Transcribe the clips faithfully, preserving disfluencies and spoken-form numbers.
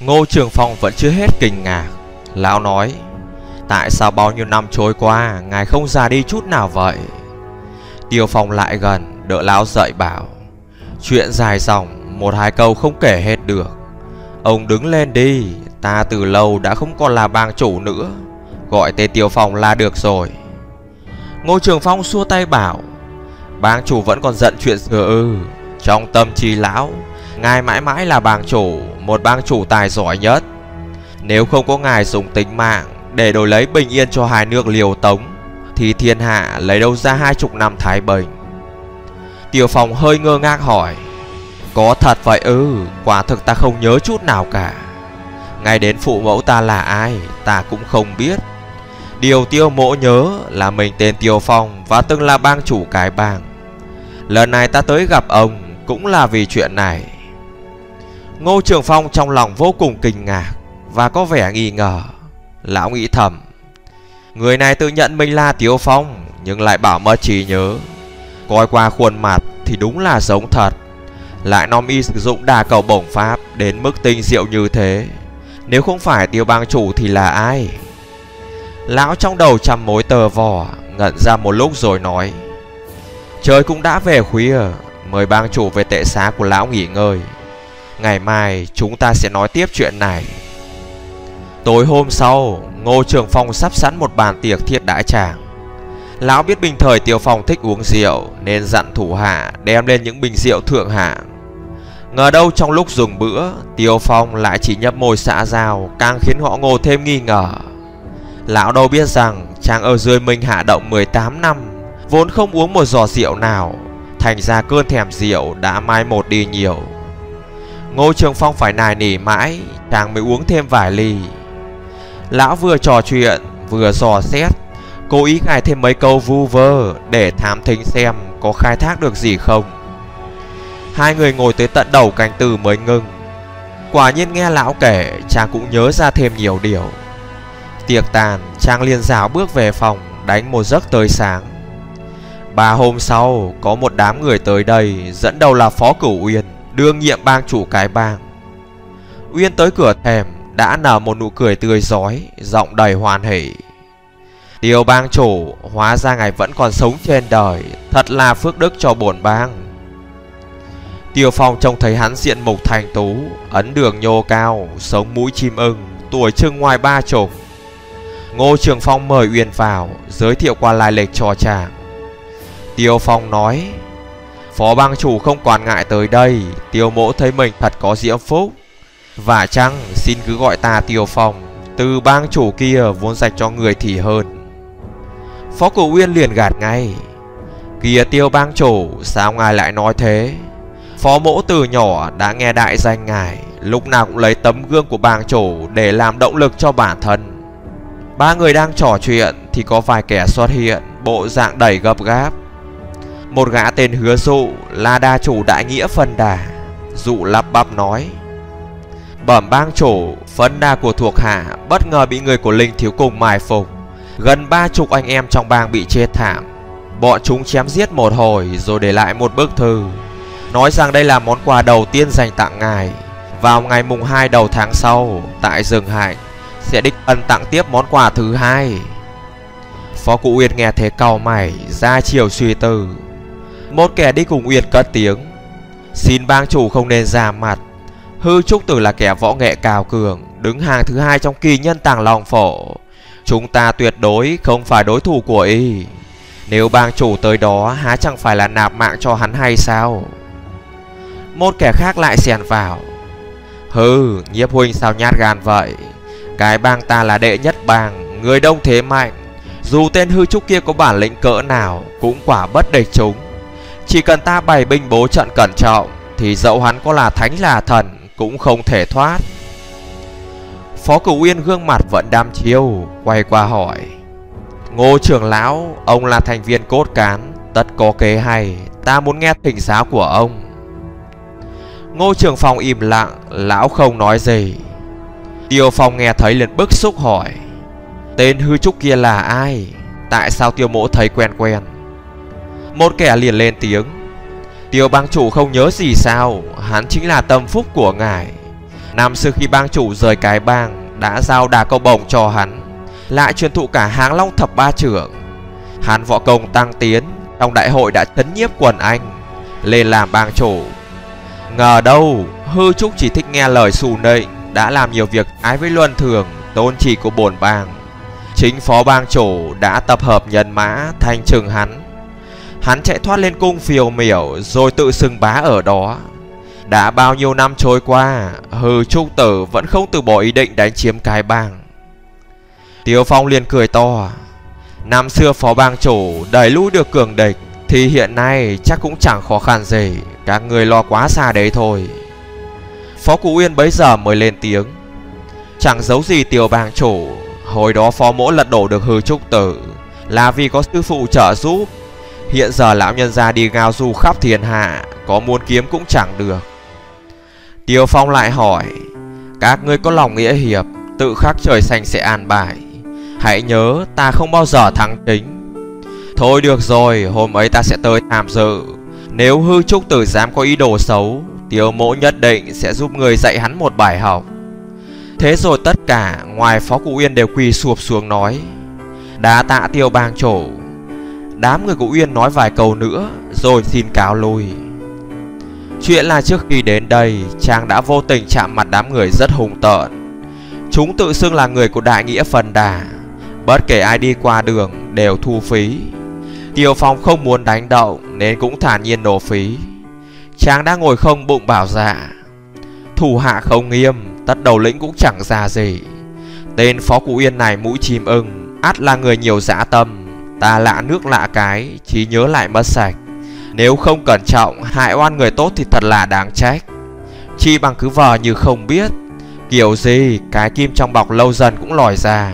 Ngô Trường Phong vẫn chưa hết kinh ngạc. Lão nói: tại sao bao nhiêu năm trôi qua ngài không già đi chút nào vậy? Tiêu Phong lại gần đỡ lão dậy bảo: chuyện dài dòng, một hai câu không kể hết được. Ông đứng lên đi, ta từ lâu đã không còn là bang chủ nữa, gọi tên Tiêu Phong là được rồi. Ngô Trường Phong xua tay bảo: bang chủ vẫn còn giận chuyện xưa ư? Trong tâm trí lão, ngài mãi mãi là bang chủ, một bang chủ tài giỏi nhất. Nếu không có ngài dùng tính mạng để đổi lấy bình yên cho hai nước Liêu Tống, thì thiên hạ lấy đâu ra hai chục năm thái bình? Tiêu Phong hơi ngơ ngác hỏi: có thật vậy ư? Quả thực ta không nhớ chút nào cả. Ngay đến phụ mẫu ta là ai ta cũng không biết. Điều Tiêu mỗ nhớ là mình tên Tiêu Phong và từng là bang chủ cái bang. Lần này ta tới gặp ông cũng là vì chuyện này. Ngô Trường Phong trong lòng vô cùng kinh ngạc và có vẻ nghi ngờ. Lão nghĩ thầm: người này tự nhận mình là Tiêu Phong nhưng lại bảo mất trí nhớ. Coi qua khuôn mặt thì đúng là giống thật, lại nom y sử dụng đà cầu bổng pháp đến mức tinh diệu như thế. Nếu không phải Tiêu bang chủ thì là ai? Lão trong đầu trăm mối tờ vò, ngẩn ra một lúc rồi nói: trời cũng đã về khuya, mời bang chủ về tệ xá của lão nghỉ ngơi. Ngày mai chúng ta sẽ nói tiếp chuyện này. Tối hôm sau, Ngô Trường Phong sắp sẵn một bàn tiệc thiết đãi chàng. Lão biết bình thời Tiêu Phong thích uống rượu nên dặn thủ hạ đem lên những bình rượu thượng hạng. Ngờ đâu trong lúc dùng bữa, Tiêu Phong lại chỉ nhấp môi xã giao, càng khiến họ Ngô thêm nghi ngờ. Lão đâu biết rằng chàng ở dưới mình hạ động mười tám năm, vốn không uống một giọt rượu nào, thành ra cơn thèm rượu đã mai một đi nhiều. Ngô Trường Phong phải nài nỉ mãi, chàng mới uống thêm vài ly. Lão vừa trò chuyện vừa dò xét, cố ý gài thêm mấy câu vu vơ để thám thính xem có khai thác được gì không. Hai người ngồi tới tận đầu canh tư mới ngưng. Quả nhiên nghe lão kể, chàng cũng nhớ ra thêm nhiều điều. Tiệc tàn, chàng liền rảo bước về phòng, đánh một giấc tới sáng. Ba hôm sau, có một đám người tới đây, dẫn đầu là Phó Cửu Uyên, đương nhiệm bang chủ cái bang. Uyên tới cửa thềm đã nở một nụ cười tươi rói, giọng đầy hoan hỉ: Tiêu bang chủ, hóa ra ngài vẫn còn sống trên đời, thật là phước đức cho bổn bang. Tiêu Phong trông thấy hắn diện mục thành tú, ấn đường nhô cao, sống mũi chim ưng, tuổi chừng ngoài ba chục. Ngô Trường Phong mời Uyên vào, giới thiệu qua lai lịch cho chàng. Tiêu Phong nói: Phó bang chủ không quản ngại tới đây, Tiêu mỗ thấy mình thật có diễm phúc. Và chăng xin cứ gọi ta Tiêu Phong, từ bang chủ kia vốn dành cho người thì hơn. Phó Cửu Uyên liền gạt ngay: Kìa Tiêu bang chủ, sao ngài lại nói thế? Phó mỗ từ nhỏ đã nghe đại danh ngài, lúc nào cũng lấy tấm gương của bang chủ để làm động lực cho bản thân. Ba người đang trò chuyện thì có vài kẻ xuất hiện, bộ dạng đầy gấp gáp. Một gã tên Hứa Dụ là đa chủ đại nghĩa phân đà. Dụ lắp bắp nói: Bẩm bang chủ, phân đà của thuộc hạ bất ngờ bị người của Linh Thiếu Cùng mai phục. Gần ba chục anh em trong bang bị chết thảm. Bọn chúng chém giết một hồi rồi để lại một bức thư, nói rằng đây là món quà đầu tiên dành tặng ngài. Vào ngày mùng hai đầu tháng sau, tại rừng Hạnh sẽ đích thân tặng tiếp món quà thứ hai. Phó Cụ Uyên nghe thế cau mày, ra chiều suy tư. Một kẻ đi cùng Uyên cất tiếng: Xin bang chủ không nên ra mặt. Hư Trúc Tử là kẻ võ nghệ cao cường, đứng hàng thứ hai trong kỳ nhân Tàng Long Phổ. Chúng ta tuyệt đối không phải đối thủ của y. Nếu bang chủ tới đó, há chẳng phải là nạp mạng cho hắn hay sao? Một kẻ khác lại xen vào: Hừ, Nhiếp huynh sao nhát gan vậy? Cái bang ta là đệ nhất bang, người đông thế mạnh. Dù tên Hư Trúc kia có bản lĩnh cỡ nào cũng quả bất địch chúng. Chỉ cần ta bày binh bố trận cẩn trọng thì dẫu hắn có là thánh là thần cũng không thể thoát. Phó Cửu Uyên gương mặt vẫn đăm chiêu, quay qua hỏi: Ngô trưởng lão, ông là thành viên cốt cán, tất có kế hay, ta muốn nghe thỉnh giáo của ông. Ngô Trường Phong im lặng, lão không nói gì. Tiêu Phong nghe thấy liền bức xúc hỏi: Tên Hư Trúc kia là ai? Tại sao Tiêu mỗ thấy quen quen? Một kẻ liền lên tiếng: Tiêu bang chủ không nhớ gì sao? Hắn chính là tâm phúc của ngài. Năm xưa khi bang chủ rời cái bang đã giao đà câu bổng cho hắn, lại truyền thụ cả Háng Long thập ba trưởng. Hắn võ công tăng tiến, trong đại hội đã chấn nhiếp quần Anh, lên làm bang chủ. Ngờ đâu Hư Trúc chỉ thích nghe lời xù nịnh, đã làm nhiều việc trái với luân thường tôn chỉ của bổn bang. Chính phó bang chủ đã tập hợp nhân mã thanh trừng hắn. Hắn chạy thoát lên cung phiêu miểu rồi tự xưng bá ở đó. Đã bao nhiêu năm trôi qua, Hư Trúc tử vẫn không từ bỏ ý định đánh chiếm cái bang. Tiêu Phong liền cười to. Năm xưa phó bang chủ đẩy lui được cường địch, thì hiện nay chắc cũng chẳng khó khăn gì. Các người lo quá xa đấy thôi. Phó Cụ Uyên bấy giờ mới lên tiếng. Chẳng giấu gì Tiêu bang chủ, hồi đó phó mỗ lật đổ được Hư Trúc tử là vì có sư phụ trợ giúp. Hiện giờ lão nhân gia đi ngao du khắp thiên hạ, có muốn kiếm cũng chẳng được. Tiêu Phong lại hỏi. Các ngươi có lòng nghĩa hiệp, tự khắc trời xanh sẽ an bài. Hãy nhớ ta không bao giờ thắng chính. Thôi được rồi, hôm ấy ta sẽ tới tham dự. Nếu Hư Trúc tử dám có ý đồ xấu, Tiêu mỗ nhất định sẽ giúp người dạy hắn một bài học. Thế rồi tất cả ngoài Phó Cụ Uyên đều quỳ sụp xuống nói. Đa tạ Tiêu bang chủ. Đám người của Uyên nói vài câu nữa rồi xin cáo lui. Chuyện là trước khi đến đây, chàng đã vô tình chạm mặt đám người rất hung tợn. Chúng tự xưng là người của Đại Nghĩa Phần Đà, bất kể ai đi qua đường đều thu phí. Tiêu Phong không muốn đánh động nên cũng thản nhiên nộp phí. Chàng đang ngồi không bụng bảo dạ. Thủ hạ không nghiêm, tất đầu lĩnh cũng chẳng ra gì. Tên Phó Cụ Uyên này mũi chim ưng, ắt là người nhiều dã tâm. Ta lạ nước lạ cái, trí nhớ lại mất sạch. Nếu không cẩn trọng hại oan người tốt thì thật là đáng trách. Chi bằng cứ vờ như không biết, kiểu gì cái kim trong bọc lâu dần cũng lòi ra.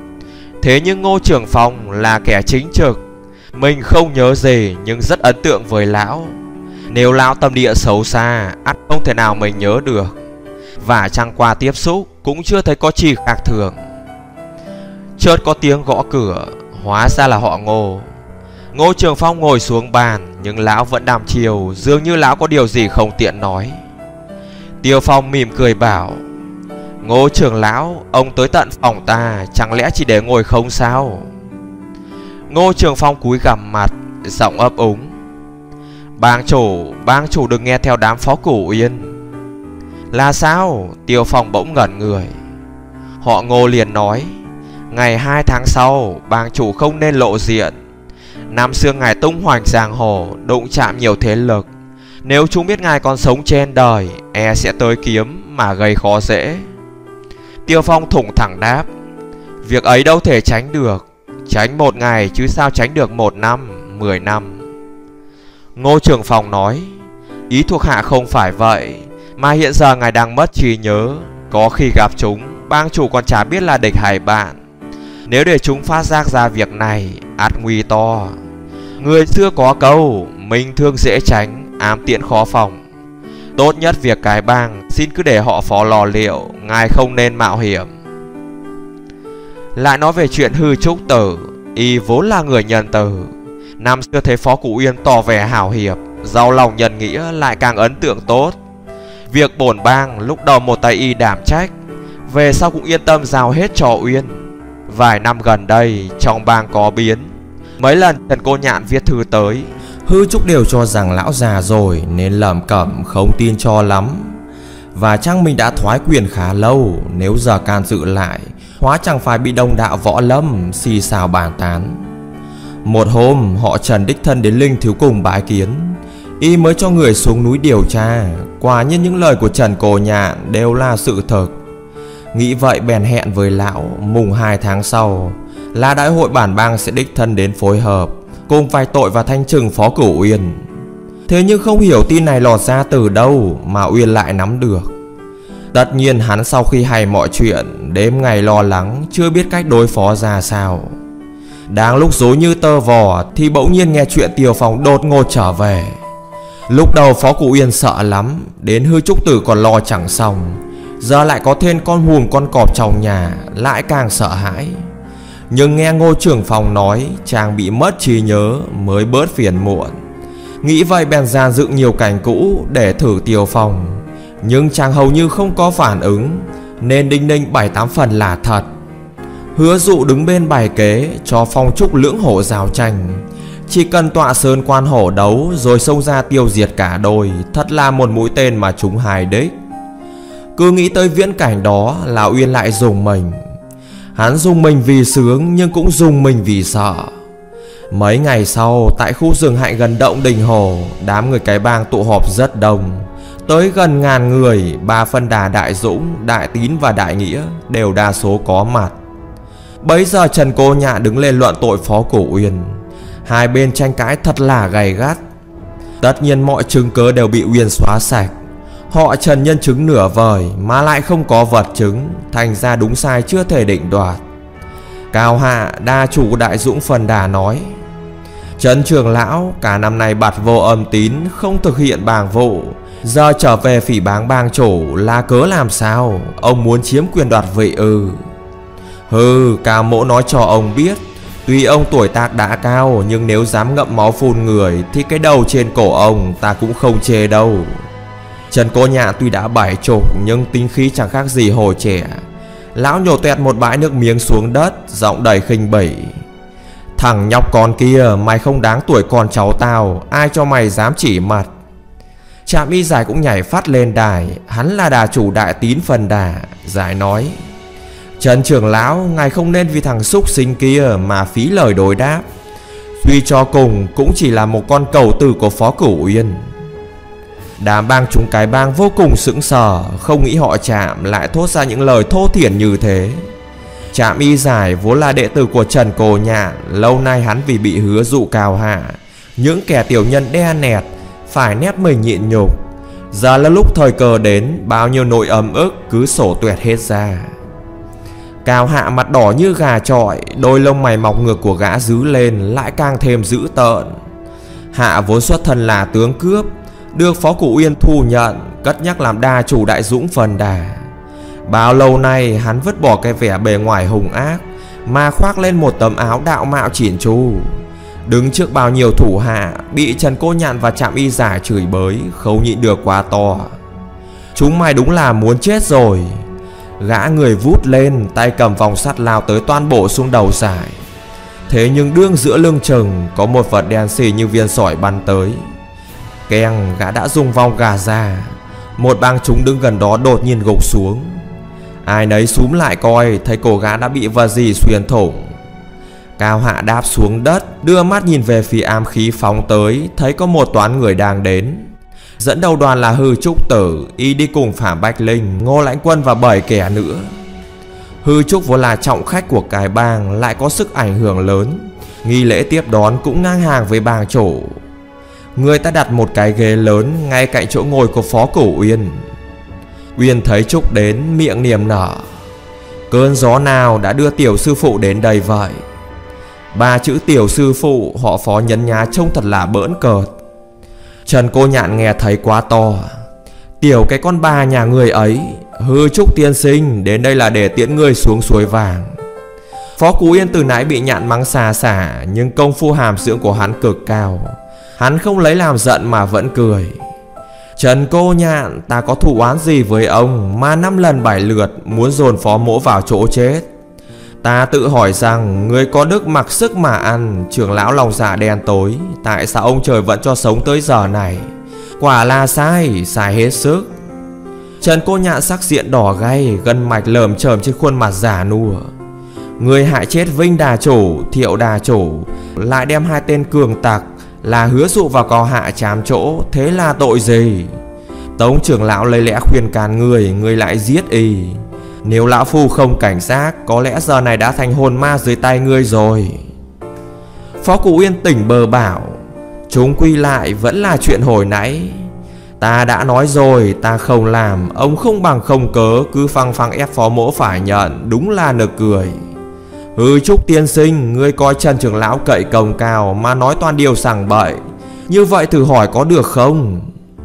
Thế nhưng Ngô Trường Phong là kẻ chính trực. Mình không nhớ gì nhưng rất ấn tượng với lão. Nếu lão tâm địa xấu xa, ắt không thể nào mình nhớ được. Và chẳng qua tiếp xúc cũng chưa thấy có chi khác thường. Chợt có tiếng gõ cửa, hóa ra là họ Ngô. Ngô Trường Phong ngồi xuống bàn, nhưng lão vẫn đăm chiêu, dường như lão có điều gì không tiện nói. Tiêu Phong mỉm cười bảo. Ngô trưởng lão, ông tới tận phòng ta, chẳng lẽ chỉ để ngồi không sao? Ngô Trường Phong cúi gằm mặt, giọng ấp úng. Bang chủ, bang chủ đừng nghe theo đám Phó Cụ Uyên. Là sao? Tiêu Phong bỗng ngẩn người. Họ Ngô liền nói. Ngày hai tháng sau, bang chủ không nên lộ diện. Năm xưa ngài tung hoành giang hồ, đụng chạm nhiều thế lực. Nếu chúng biết ngài còn sống trên đời, e sẽ tới kiếm mà gây khó dễ. Tiêu Phong thủng thẳng đáp. Việc ấy đâu thể tránh được. Tránh một ngày chứ sao tránh được một năm, mười năm. Ngô Trường Phong nói. Ý thuộc hạ không phải vậy, mà hiện giờ ngài đang mất trí nhớ. Có khi gặp chúng, bang chủ còn chả biết là địch hay bạn. Nếu để chúng phát giác ra việc này, ắt nguy to. Người xưa có câu, minh thương dễ tránh, ám tiện khó phòng. Tốt nhất việc cái bang, xin cứ để họ phó lò liệu, ngài không nên mạo hiểm. Lại nói về chuyện Hư Trúc tử, y vốn là người nhân từ. Năm xưa thấy Phó Cụ Uyên tỏ vẻ hảo hiệp, giàu lòng nhân nghĩa, lại càng ấn tượng tốt. Việc bổn bang lúc đầu một tay y đảm trách, về sau cũng yên tâm giao hết cho Uyên. Vài năm gần đây trong bang có biến. Mấy lần Trần Cô Nhạn viết thư tới, Hư Trúc đều cho rằng lão già rồi nên lẩm cẩm không tin cho lắm. Và chắc mình đã thoái quyền khá lâu, nếu giờ can dự lại, hóa chẳng phải bị đông đạo võ lâm xì xào bàn tán. Một hôm họ Trần đích thân đến Linh Thiếu Cùng bái kiến, y mới cho người xuống núi điều tra. Quả nhiên những lời của Trần Cô Nhạn đều là sự thật. Nghĩ vậy bèn hẹn với lão mùng hai tháng sau là đại hội bản bang sẽ đích thân đến phối hợp, cùng vài tội và thanh trừng Phó Cửu Uyên. Thế nhưng không hiểu tin này lọt ra từ đâu mà Uyên lại nắm được. Tất nhiên hắn sau khi hay mọi chuyện, đêm ngày lo lắng chưa biết cách đối phó ra sao. Đang lúc rối như tơ vò thì bỗng nhiên nghe chuyện Tiêu Phong đột ngột trở về. Lúc đầu Phó Cụ Uyên sợ lắm, đến Hư Trúc tử còn lo chẳng xong, giờ lại có thêm con hùm con cọp trong nhà, lại càng sợ hãi. Nhưng nghe Ngô Trường Phong nói chàng bị mất trí nhớ mới bớt phiền muộn. Nghĩ vậy bèn dàn dựng nhiều cảnh cũ để thử Tiêu Phong. nhưng chàng hầu như không có phản ứng, nên đinh ninh bảy tám phần là thật. Hứa Dụ đứng bên bày kế cho phong trúc lưỡng hổ giao tranh, chỉ cần tọa sơn quan hổ đấu rồi xông ra tiêu diệt cả đôi, thật là một mũi tên mà trúng hai đích. Cứ nghĩ tới viễn cảnh đó, Lão Uyên lại rùng mình. Hắn rùng mình vì sướng nhưng cũng rùng mình vì sợ. Mấy ngày sau, tại khu rừng hạnh gần động Đình Hồ, đám người cái bang tụ họp rất đông, tới gần ngàn người. Ba phân đà Đại Dũng, Đại Tín và Đại Nghĩa đều đa số có mặt. Bấy giờ Trần Cô Nhạn đứng lên luận tội Phó Cửu Uyên. Hai bên tranh cãi thật là gay gắt. Tất nhiên mọi chứng cớ đều bị Uyên xóa sạch. Họ Trần nhân chứng nửa vời mà lại không có vật chứng, thành ra đúng sai chưa thể định đoạt. Cao Hạ, đa chủ Đại Dũng phần đà nói: Trần trưởng lão cả năm nay bặt vô âm tín, không thực hiện bàng vụ, giờ trở về phỉ báng bang chủ là cớ làm sao? Ông muốn chiếm quyền đoạt vị ư? Hừ, Cao Mỗ nói cho ông biết, tuy ông tuổi tác đã cao, nhưng nếu dám ngậm máu phun người thì cái đầu trên cổ ông ta cũng không chê đâu. Trần Cô Nhạn tuy đã bảy chục nhưng tính khí chẳng khác gì hồi trẻ. Lão nhổ toẹt một bãi nước miếng xuống đất, giọng đầy khinh bỉ: Thằng nhóc con kia, mày không đáng tuổi con cháu tao, ai cho mày dám chỉ mặt? Trạm Y Giải cũng nhảy phát lên đài. Hắn là đà chủ Đại Tín phần đà. Giải nói: Trần trưởng lão, ngài không nên vì thằng súc sinh kia mà phí lời đối đáp. Suy cho cùng cũng chỉ là một con cầu tử của Phó Cửu Uyên. Đám bang chúng cái bang vô cùng sững sờ, không nghĩ họ Trạm lại thốt ra những lời thô thiển như thế. Trạm Y Giải vốn là đệ tử của Trần Cô Nhạn, lâu nay hắn vì bị Hứa Dụ Cao Hạ, những kẻ tiểu nhân đe nẹt, phải nép mình nhịn nhục. Giờ là lúc thời cơ đến, bao nhiêu nỗi ấm ức cứ sổ tuẹt hết ra. Cao Hạ mặt đỏ như gà chọi, đôi lông mày mọc ngược của gã dứ lên lại càng thêm dữ tợn. Hạ vốn xuất thân là tướng cướp, được Phó Cửu Uyên thu nhận, cất nhắc làm đa chủ Đại Dũng phần đà. Bao lâu nay hắn vứt bỏ cái vẻ bề ngoài hung ác, mà khoác lên một tấm áo đạo mạo chỉn chu. Đứng trước bao nhiêu thủ hạ, bị Trần Cô Nhạn và Trạm Y Giải chửi bới, không nhịn được quá to. Chúng mày đúng là muốn chết rồi. Gã người vút lên, tay cầm vòng sắt lao tới toan bổ xuống đầu Giải. Thế nhưng đương giữa lưng chừng có một vật đen xì như viên sỏi bắn tới. Keng, gã đã dùng vòng gà ra. Một bang chúng đứng gần đó đột nhiên gục xuống. Ai nấy xúm lại coi, thấy cổ gã đã bị vật gì xuyên thủng. Cao Hạ đáp xuống đất, đưa mắt nhìn về phía ám khí phóng tới, thấy có một toán người đang đến. Dẫn đầu đoàn là Hư Trúc Tử, y đi cùng Phạm Bạch Linh, Ngô Lãnh Quân và bảy kẻ nữa. Hư Trúc vốn là trọng khách của cái bang, lại có sức ảnh hưởng lớn, nghi lễ tiếp đón cũng ngang hàng với bang chủ. Người ta đặt một cái ghế lớn ngay cạnh chỗ ngồi của Phó Cửu Uyên. Uyên thấy Trúc đến, miệng niềm nở: Cơn gió nào đã đưa tiểu sư phụ đến đây vậy? Ba chữ tiểu sư phụ họ Phó nhấn nhá trông thật là bỡn cợt. Trần Cô Nhạn nghe thấy quá to: Tiểu cái con bà nhà người ấy, Hư Trúc tiên sinh đến đây là để tiễn người xuống suối vàng. Phó Cửu Uyên từ nãy bị Nhạn mắng xà xả, nhưng công phu hàm dưỡng của hắn cực cao. Hắn không lấy làm giận mà vẫn cười: Trần Cô Nhạn, ta có thù oán gì với ông mà năm lần bảy lượt muốn dồn Phó mỗ vào chỗ chết? Ta tự hỏi rằng người có đức mặc sức mà ăn, trưởng lão lòng dạ đen tối, tại sao ông trời vẫn cho sống tới giờ này? Quả là sai, sai hết sức. Trần Cô Nhạn sắc diện đỏ gay, gân mạch lởm chởm trên khuôn mặt già nua. Người hại chết Vinh đà chủ, Thiệu đà chủ, lại đem hai tên cường tặc là Hứa Dụ và Cao Hạ chám chỗ, thế là tội gì? Tống trưởng lão lấy lẽ khuyên can người, người lại giết y. Nếu lão phu không cảnh giác, có lẽ giờ này đã thành hồn ma dưới tay ngươi rồi. Phó Cửu Uyên tỉnh bờ bảo: Chúng quy lại vẫn là chuyện hồi nãy. Ta đã nói rồi, ta không làm, ông không bằng không cớ cứ phăng phăng ép Phó mỗ phải nhận, đúng là nực cười. Hư Trúc tiên sinh, ngươi coi Trần trưởng lão cậy công cao mà nói toàn điều sằng bậy, như vậy thử hỏi có được không?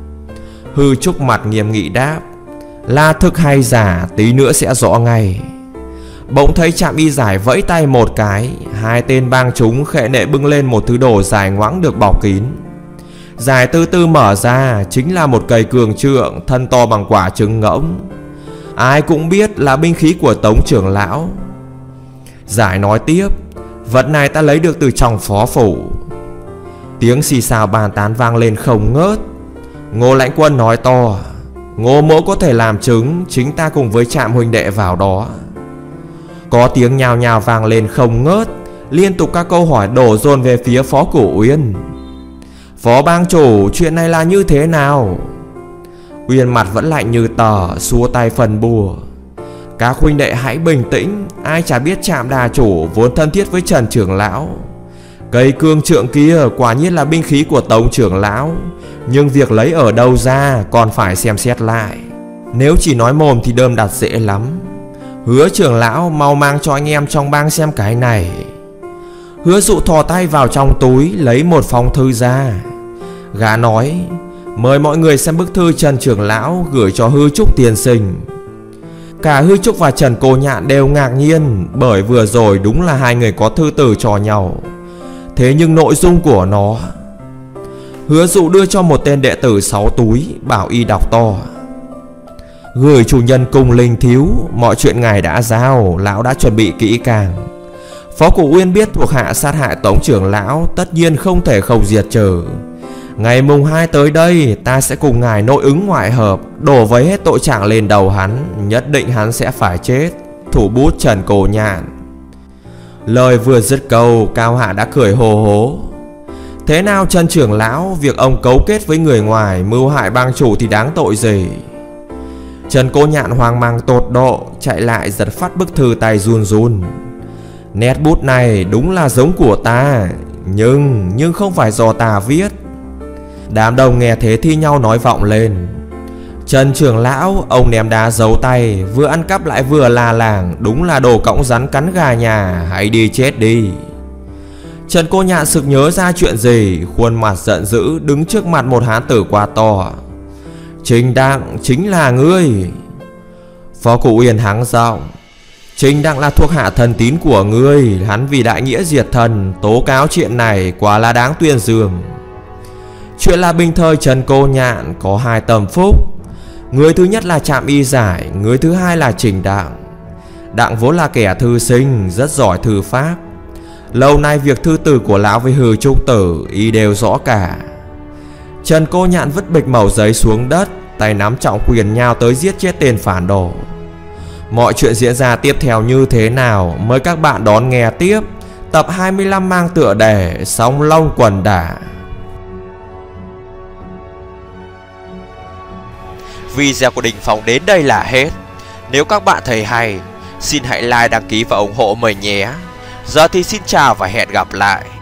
Hư Trúc mặt nghiêm nghị đáp: Là thực hay giả, tí nữa sẽ rõ ngay. Bỗng thấy Trạm Y Giải vẫy tay một cái, hai tên bang chúng khệ nệ bưng lên một thứ đồ dài ngoẵng được bọc kín. Giải từ từ mở ra chính là một cây cường trượng thân to bằng quả trứng ngỗng. Ai cũng biết là binh khí của Tống trưởng lão. Giải nói tiếp, vật này ta lấy được từ trong phó phủ. Tiếng xì xào bàn tán vang lên không ngớt. Ngô Lãnh Quân nói to, Ngô mỗ có thể làm chứng, chính ta cùng với Trạm huynh đệ vào đó. Có tiếng nhào nhào vang lên không ngớt. Liên tục các câu hỏi đổ dồn về phía Phó Cửu Uyên. Phó bang chủ, chuyện này là như thế nào? Uyên mặt vẫn lạnh như tờ, xua tay phần bùa. Các huynh đệ hãy bình tĩnh. Ai chả biết Trạm đà chủ vốn thân thiết với Trần trưởng lão. Cây cương trượng kia quả nhiên là binh khí của Tống trưởng lão, nhưng việc lấy ở đâu ra còn phải xem xét lại. Nếu chỉ nói mồm thì đơm đặt dễ lắm. Hứa trưởng lão mau mang cho anh em trong bang xem cái này. Hứa Dụ thò tay vào trong túi lấy một phong thư ra. Gã nói, mời mọi người xem bức thư Trần trưởng lão gửi cho Hư Trúc tiên sinh. Cả Hư Trúc và Trần Cô Nhạn đều ngạc nhiên, bởi vừa rồi đúng là hai người có thư từ cho nhau. Thế nhưng nội dung của nó, Hứa Dụ đưa cho một tên đệ tử sáu túi, bảo y đọc to. Gửi chủ nhân cùng linh thiếu, mọi chuyện ngài đã giao, lão đã chuẩn bị kỹ càng. Phó Cửu Uyên biết thuộc hạ sát hại Tống trưởng lão, tất nhiên không thể không diệt trừ. Ngày mùng hai tới đây, ta sẽ cùng ngài nội ứng ngoại hợp, đổ vấy hết tội trạng lên đầu hắn, nhất định hắn sẽ phải chết. Thủ bút Trần Cô Nhạn. Lời vừa dứt câu, Cao Hạ đã cười hồ hố. Thế nào Trần trưởng lão, việc ông cấu kết với người ngoài mưu hại bang chủ thì đáng tội gì? Trần Cô Nhạn hoang mang tột độ, chạy lại giật phát bức thư, tay run run. Nét bút này đúng là giống của ta, nhưng nhưng không phải do ta viết. Đám đông nghe thế thi nhau nói vọng lên. Trần trưởng lão, ông ném đá giấu tay, vừa ăn cắp lại vừa la làng, đúng là đồ cõng rắn cắn gà nhà, hãy đi chết đi. Trần Cô Nhạn sực nhớ ra chuyện gì, khuôn mặt giận dữ đứng trước mặt một hán tử quá to. Trình Đặng chính là ngươi. Phó Cửu Uyên hắng giọng. Trình Đặng là thuộc hạ thân tín của ngươi, hắn vì đại nghĩa diệt thần, tố cáo chuyện này quả là đáng tuyên dương. Chuyện là bình thời Trần Cô Nhạn có hai tâm phúc. Người thứ nhất là Trạm Y Giải, người thứ hai là Trình Đặng. Đặng vốn là kẻ thư sinh, rất giỏi thư pháp. Lâu nay việc thư tử của lão với Hư Trúc tử y đều rõ cả. Trần Cô Nhạn vứt bịch mẩu giấy xuống đất, tay nắm trọng quyền nhào tới giết chết tên phản đồ. Mọi chuyện diễn ra tiếp theo như thế nào mời các bạn đón nghe tiếp tập hai mươi lăm mang tựa đề Song Long Quần Đả. Video của Đình Phong đến đây là hết. Nếu các bạn thấy hay, xin hãy like, đăng ký và ủng hộ mình nhé. Giờ thì xin chào và hẹn gặp lại.